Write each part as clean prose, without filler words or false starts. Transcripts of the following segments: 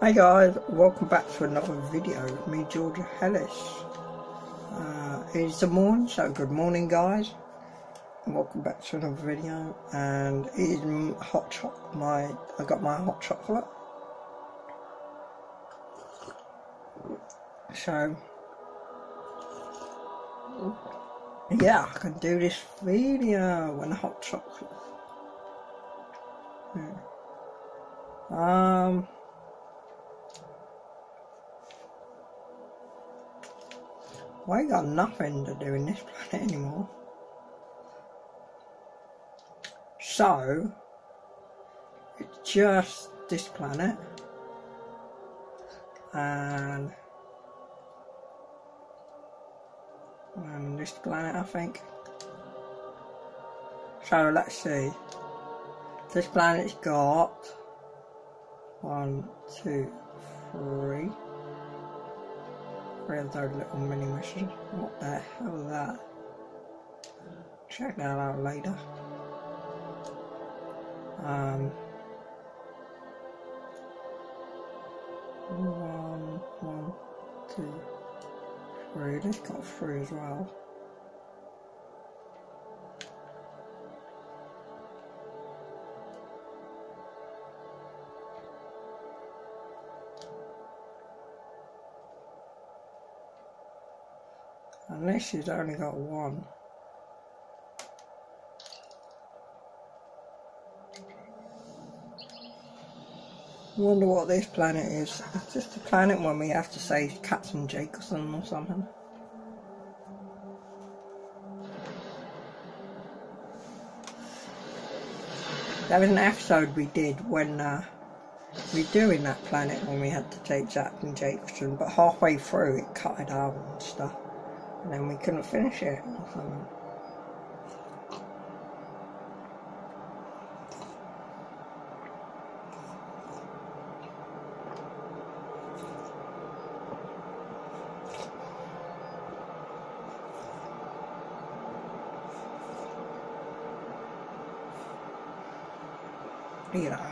Hey guys, welcome back to another video with me, Georgia Hellish. It's the morning, so good morning guys, and welcome back to another video. And it is hot chocolate. I got my hot chocolate. So yeah, I can do this video when hot chocolate. I ain't got nothing to do in this planet anymore. So it's just this planet and this planet, I think. So let's see. This planet's got 1, 2, 3. Three of those little mini missions. What the hell is that? Check that out later. 1, 2, 3. This got 3 as well. And this has only got 1. I wonder what this planet is. It's just a planet when we have to say Captain Jacobson or something. There was an episode we did when we were doing that planet when we had to take Captain Jacobson, but halfway through it cut it out and stuff. And then we couldn't finish it or something. You know.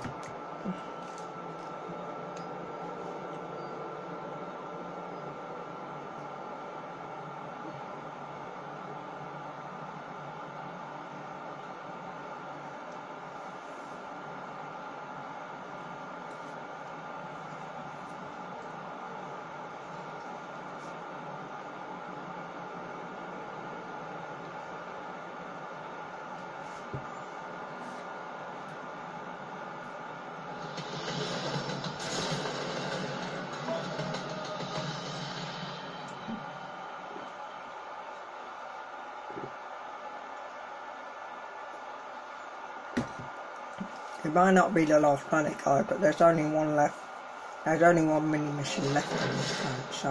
It might not be the last planet, guys, but there's only one left. There's only one mini mission left on this planet, so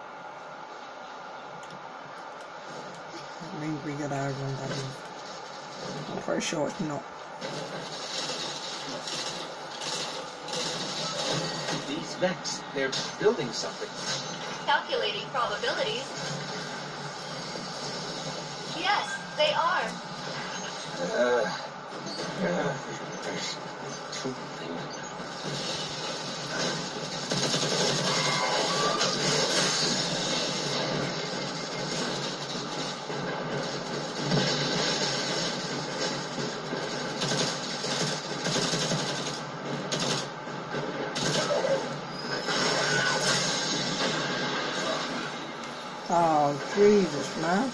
that means we get over and done. I'm pretty sure it's not. These Vex, they're building something. Calculating probabilities. Yes, they are. Oh, Jesus, man.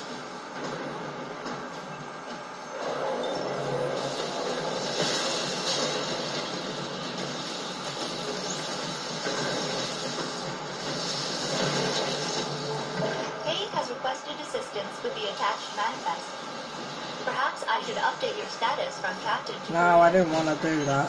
Kate has requested assistance with the attached manifest. Perhaps I should update your status from Captain to... No, I didn't want to do that.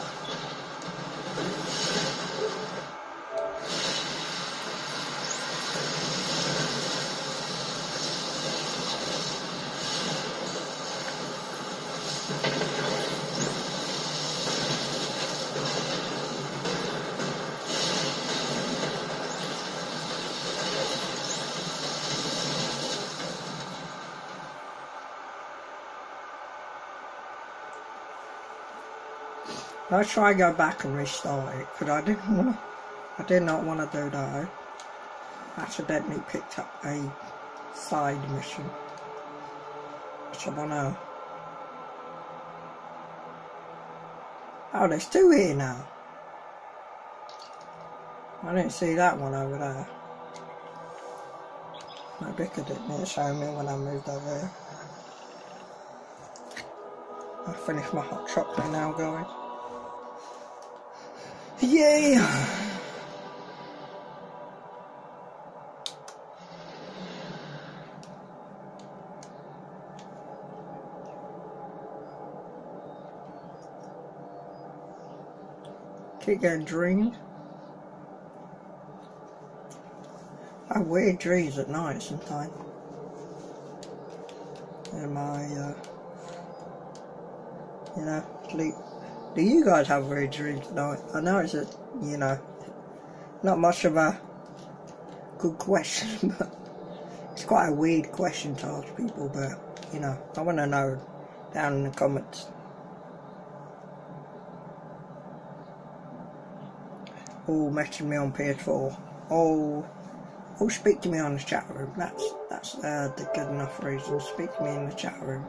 I'll try to go back and restart it, because I didn't want to I did not want to do that. I accidentally picked up a side mission, which I want to... Oh, there's two here now. I didn't see that one over there. My Vicar didn't show me when I moved over here. I finished my hot chocolate now, guys. Yeah! Keep getting dreams. I have weird dreams at night sometimes. In my, you know, sleep. Do you guys have weird dreams at night? I know it's a, you know, not much of a good question, but it's quite a weird question to ask people, but, you know, I want to know down in the comments. Or message me on PS4. Or speak to me on the chat room. That's the good enough reason. Speak to me in the chat room.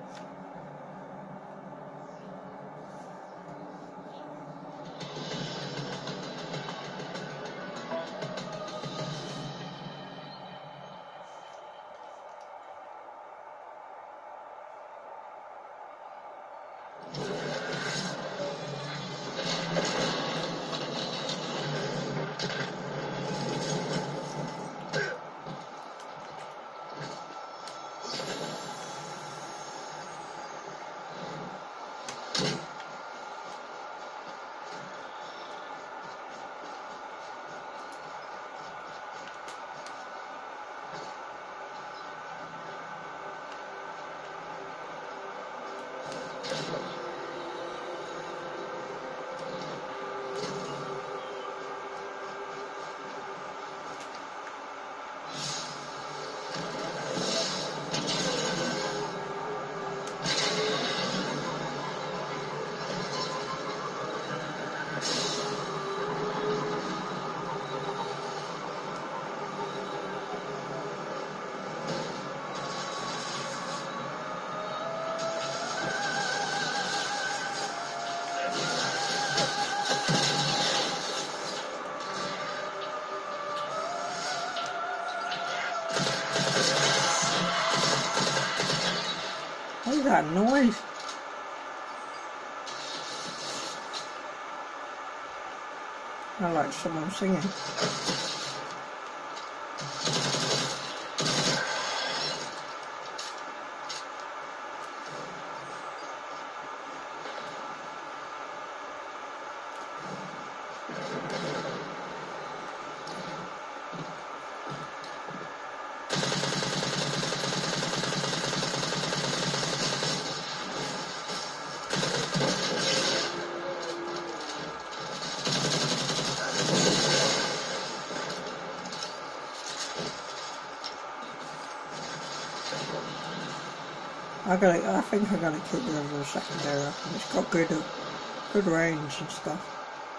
What is that noise? I like someone singing. I think I gotta keep it as a secondary weapon. It's got good range and stuff.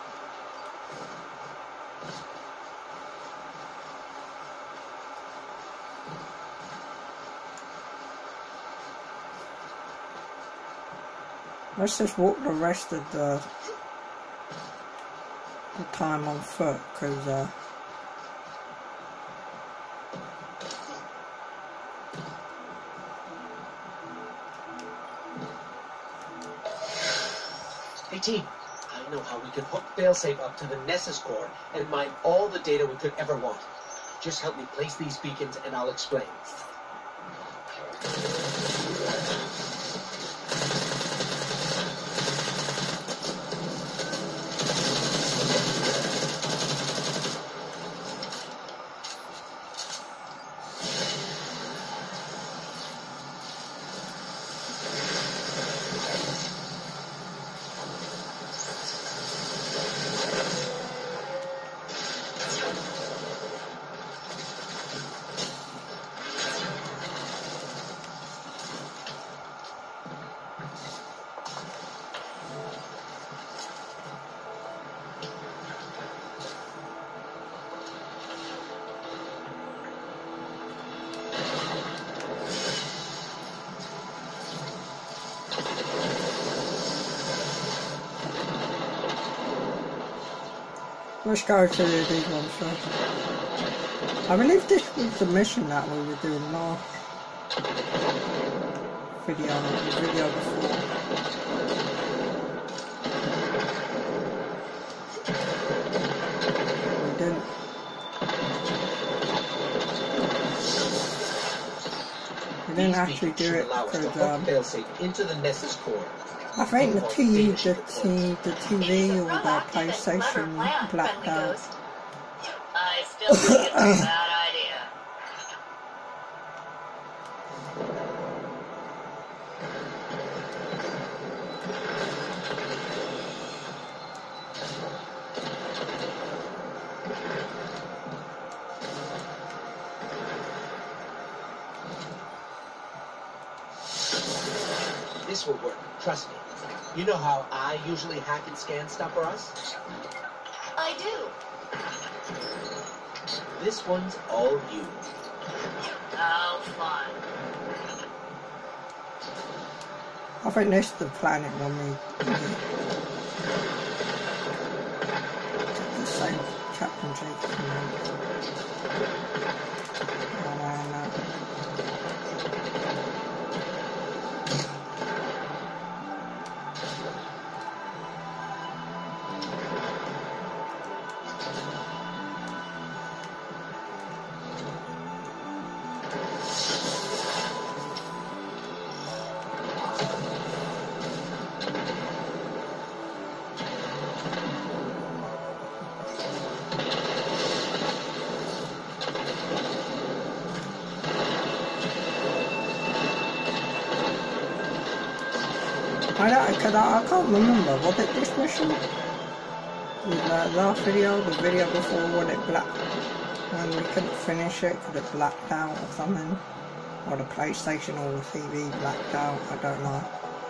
Let's just walk the rest of the time on foot, because Hey team, I know how we can hook Failsafe up to the Nessus core and mine all the data we could ever want. Just help me place these beacons and I'll explain. Let's go to these ones first. I believe this was the mission that we were doing last video, the video before. We didn't actually do it because into the Nessus core. I think the TV or the PlayStation blacked out. I still think it's a bad idea. This will work, trust me. You know how I usually hack and scan stuff for us? I do. This one's all you. How fun. I think this is the planet when we the same Captain Jake. I can't remember, was it this mission? The last video, the video before when it when we couldn't finish it because it blacked out or something? Or the PlayStation or the TV blacked out, I don't know.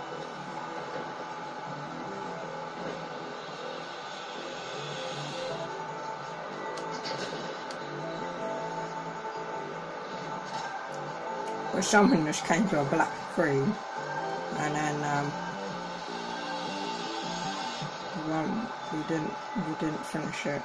But something just came to a black screen and then we didn't finish it.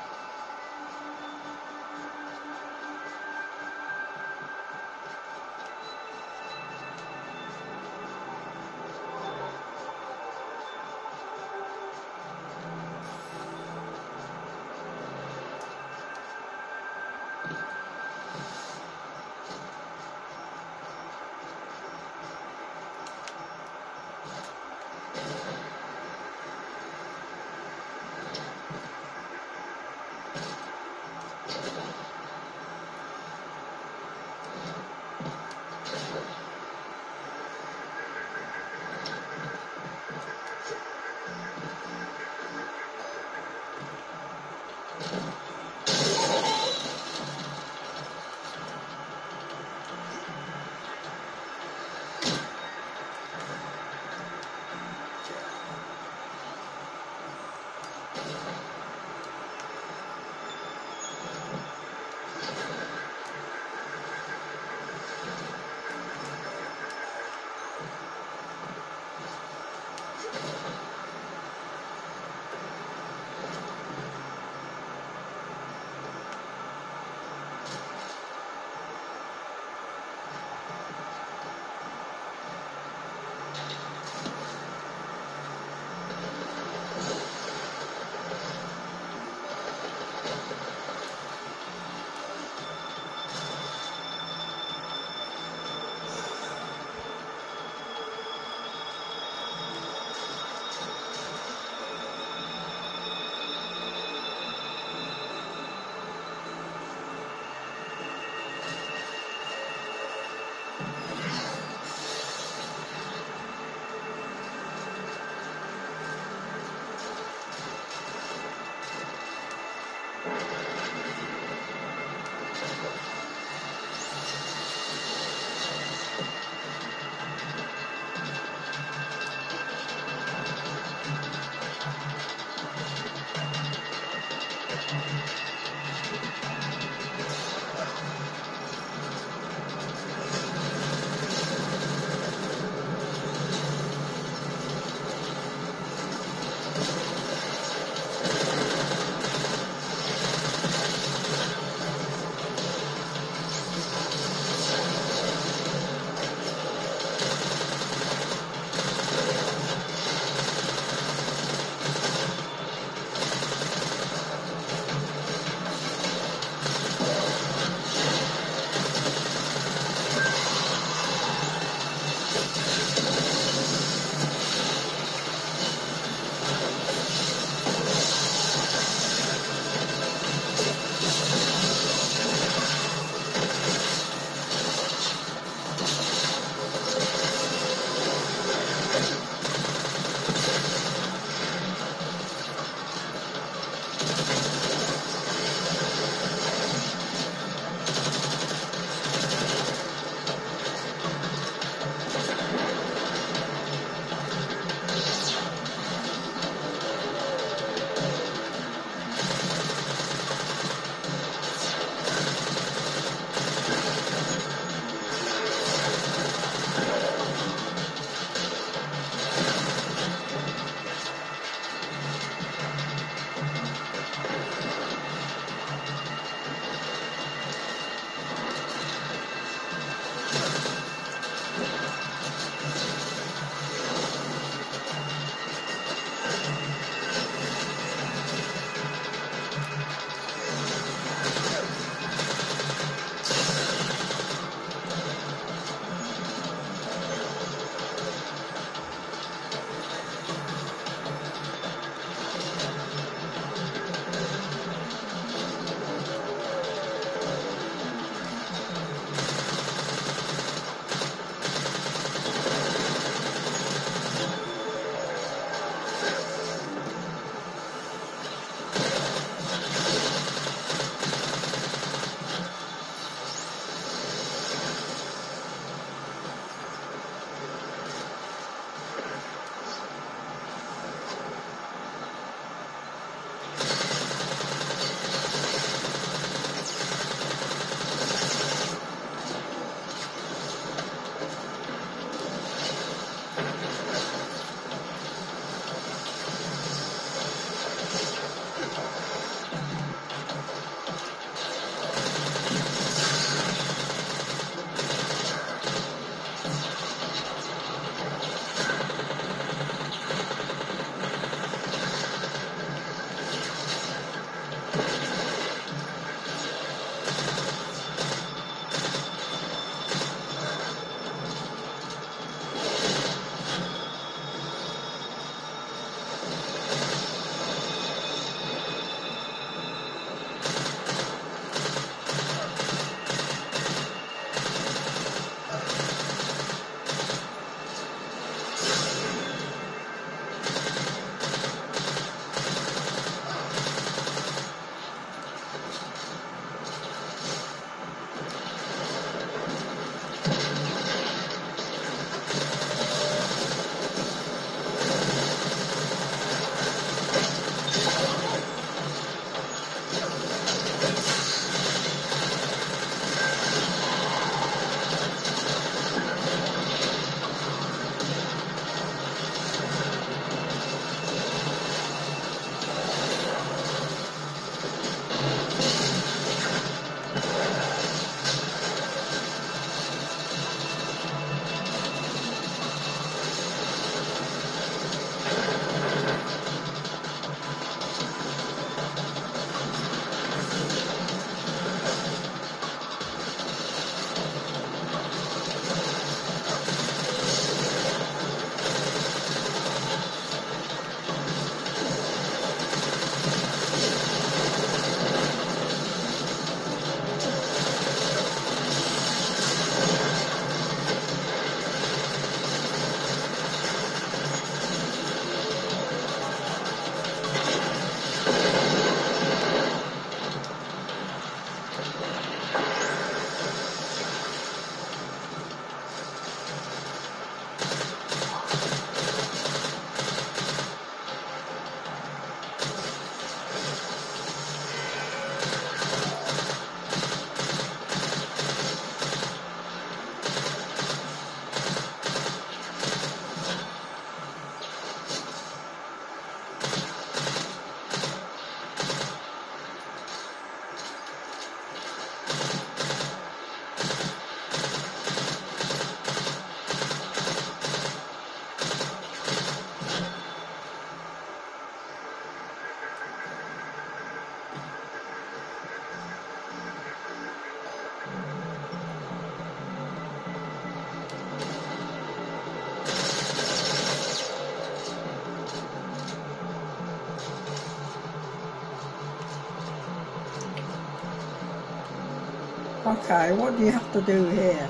Okay, what do you have to do here?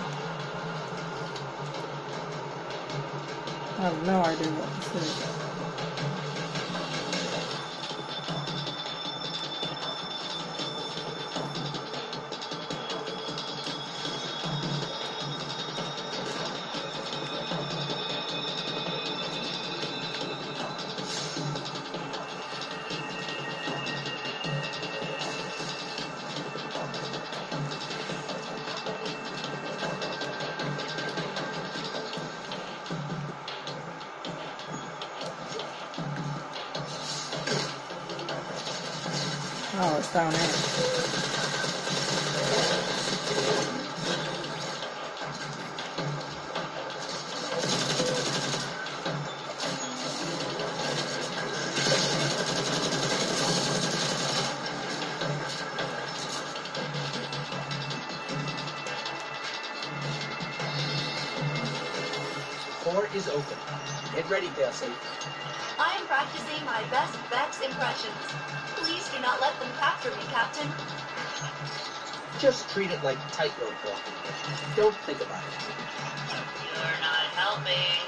I have no idea what this is. 到那。 Core is open. Get ready, Failsafe. I am practicing my best Vex impressions. Please do not let them capture me, Captain. Just treat it like tightrope walking. Don't think about it. You're not helping.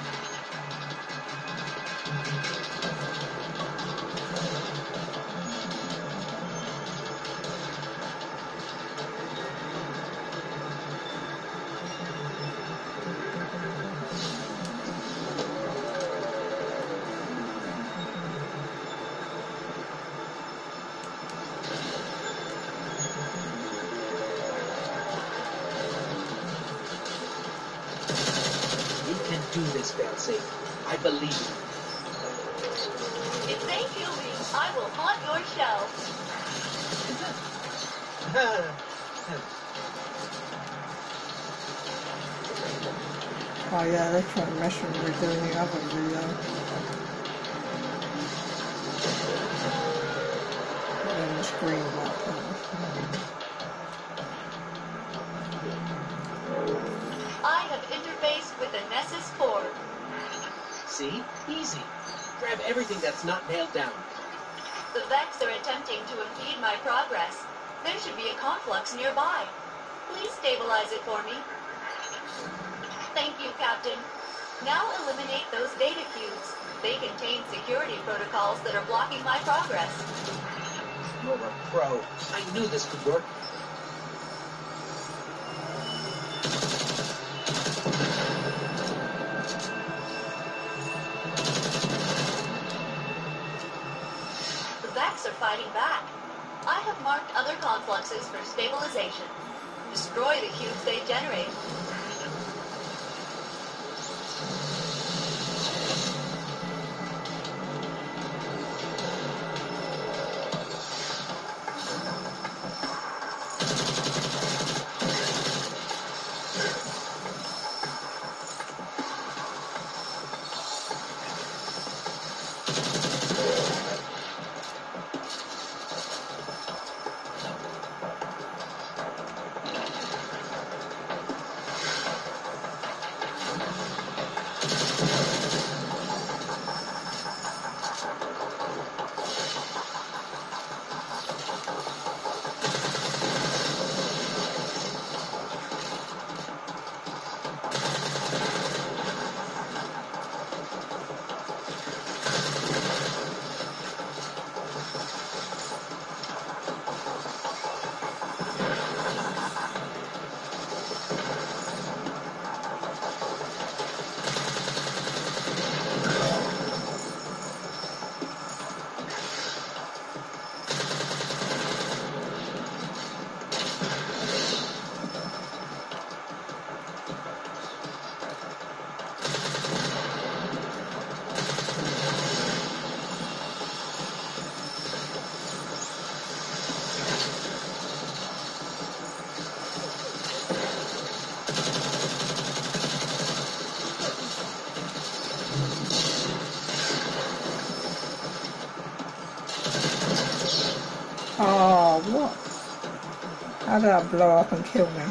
Do this, Failsafe. I believe you. If they kill me, I will haunt your shell. Oh yeah, they're trying to mess with me doing the other video. And the screen like that. I have interfaced with the Nessus core. See? Easy. Grab everything that's not nailed down. The Vex are attempting to impede my progress. There should be a conflux nearby. Please stabilize it for me. Thank you, Captain. Now eliminate those data cubes. They contain security protocols that are blocking my progress. You're a pro. I knew this could work. The Vex are fighting back. I have marked other confluxes for stabilization. Destroy the cubes they generate. Oh, what? How did that blow up and kill me?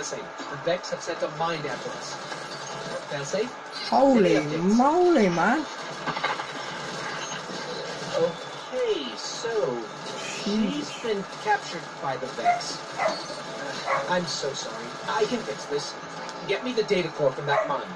failsafe. The Vex have sent a mine after us. Failsafe? Holy Any updates? moly, man. Okay, so she's been captured by the Vex. I'm so sorry. I can fix this. Get me the data core from that mine.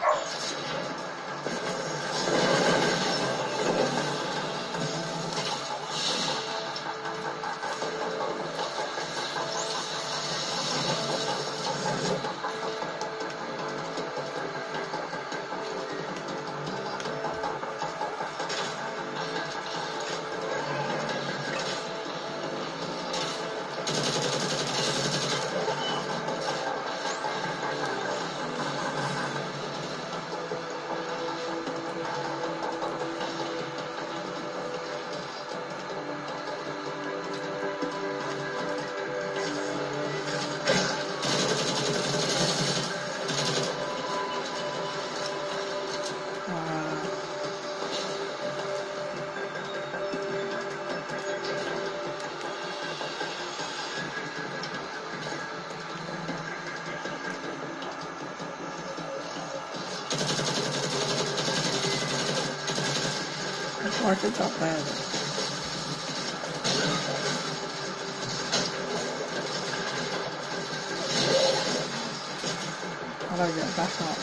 Like it's up there. How do I get back up?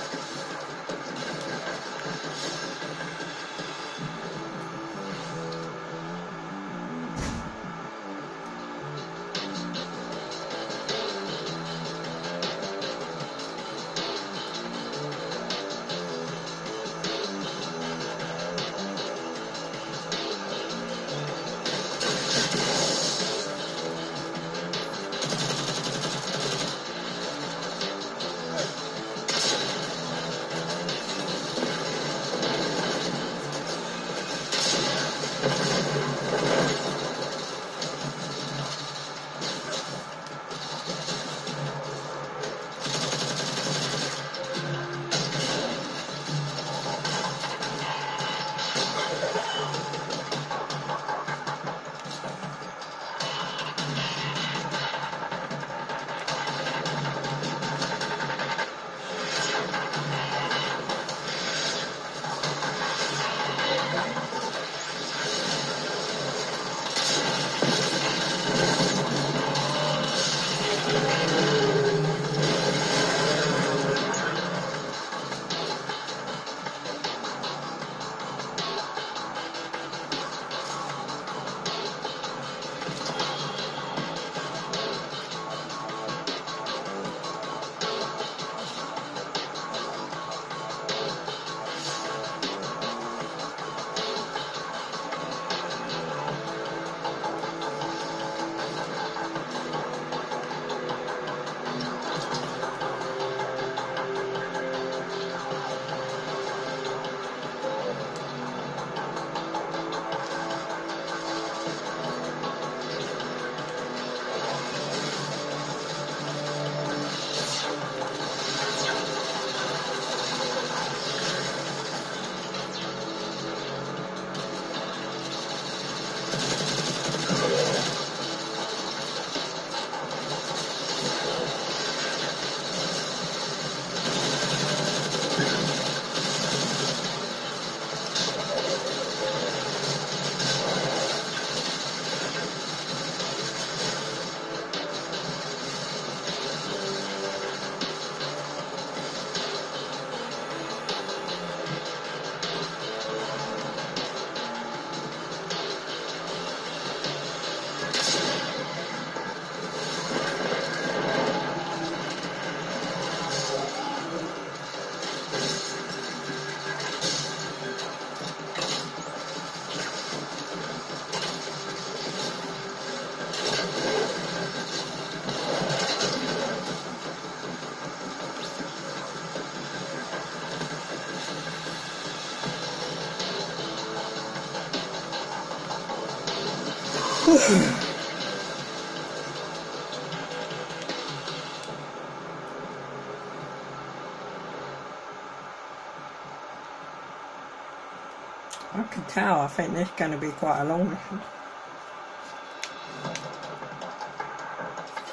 I can tell, I think this is going to be quite a long mission.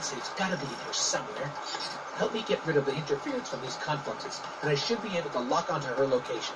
safe's gotta be in here somewhere. Help me get rid of the interference from these confluxes, and I should be able to lock onto her location.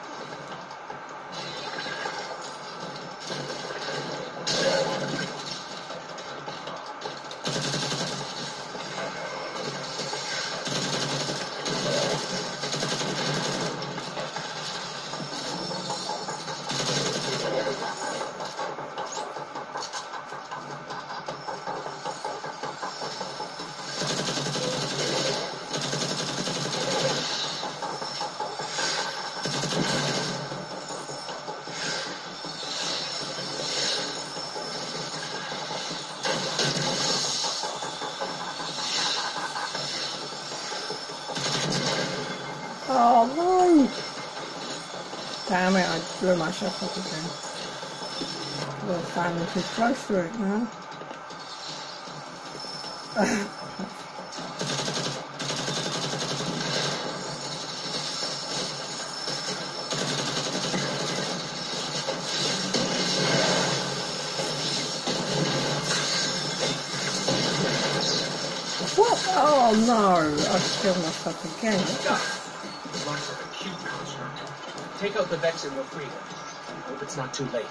Oh no! Damn it, I blew myself up again. Well, finally too close to it now. What? Oh no! I killed myself again. Looks like a cube construct. Take out the Vex and we'll free her. Hope it's not too late.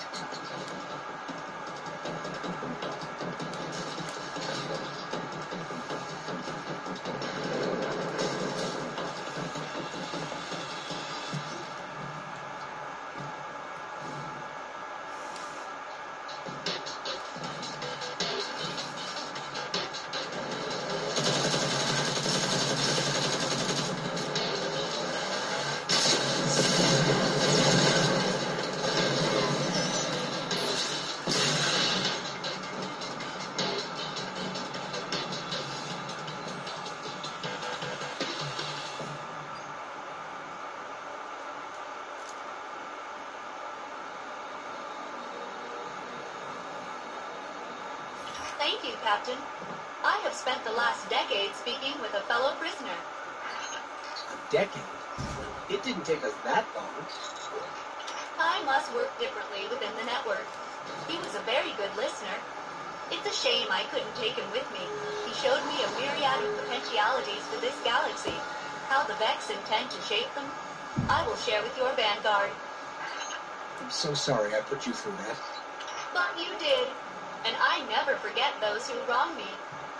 Thank you, Captain. I have spent the last decade speaking with a fellow prisoner. A decade? It didn't take us that long. Time must work differently within the network. He was a very good listener. It's a shame I couldn't take him with me. He showed me a myriad of potentialities for this galaxy. How the Vex intend to shape them, I will share with your vanguard. I'm so sorry I put you through that. But you did. And I never forget those who wrong me.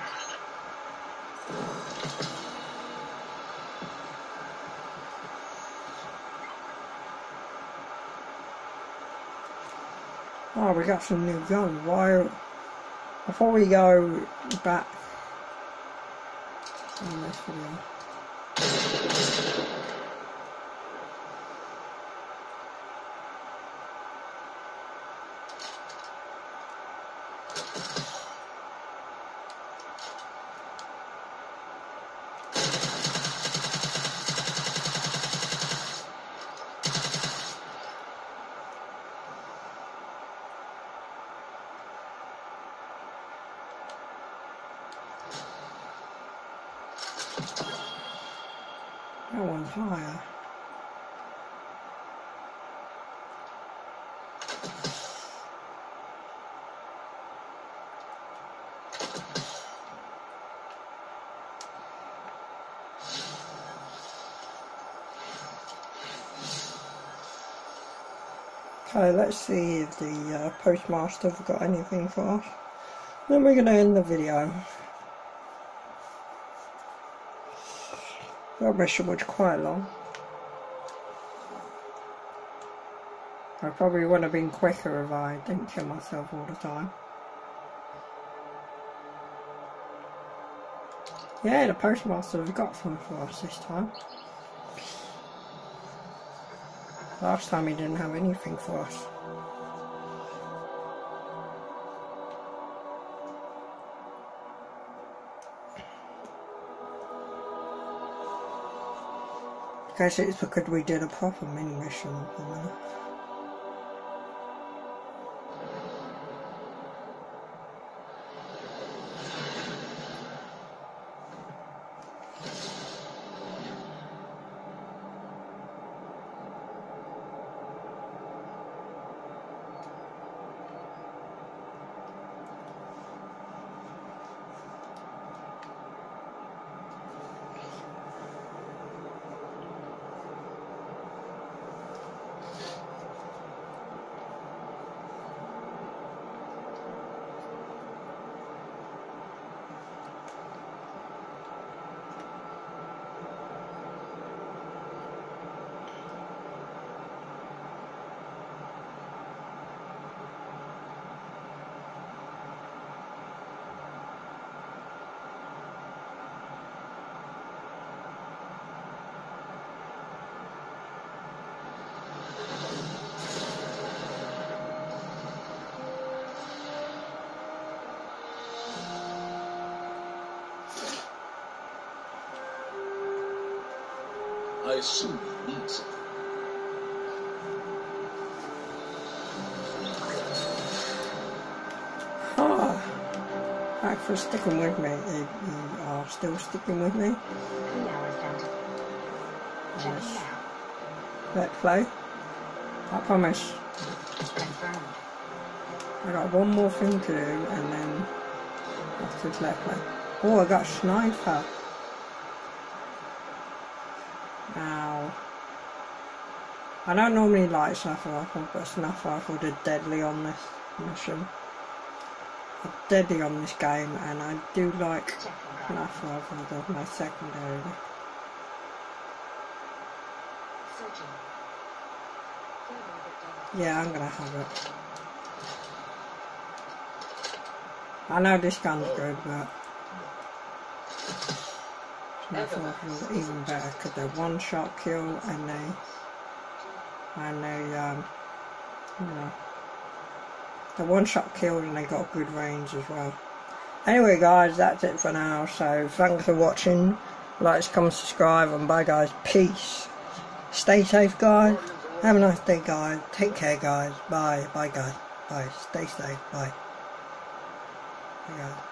Oh, we got some new guns. Why? Before we go back on this video. That one's higher. Okay, let's see if the postmaster have got anything for us. Then we're going to end the video. That mission was quite long. I probably would have been quicker if I didn't kill myself all the time. Yeah, the postmaster has got something for us this time. Last time he didn't have anything for us. I guess it's because we did a proper mini mission or something. I assume you need some. Oh, thanks for sticking with me. If you are still sticking with me. 3 hours down. Checking now. Let's play. I promise. Confirmed. I got one more thing to do and then after this let's play. Oh, I got a sniper. Now, I don't normally like sniper rifle, but sniper rifle did deadly on this mission. Deadly on this game, and I do like sniper rifles as my secondary. Searching. Yeah, I'm gonna have it. I know this gun's good, but sniper rifles are even better because they're one-shot kill and they you know, the one-shot kill and they got good range as well. Anyway guys, that's it for now, so thanks for watching. Like, comment, subscribe, and bye guys. Peace. Stay safe guys. Have a nice day guys. Take care guys. Bye. Bye guys. Bye. Stay safe. Bye. Bye guys.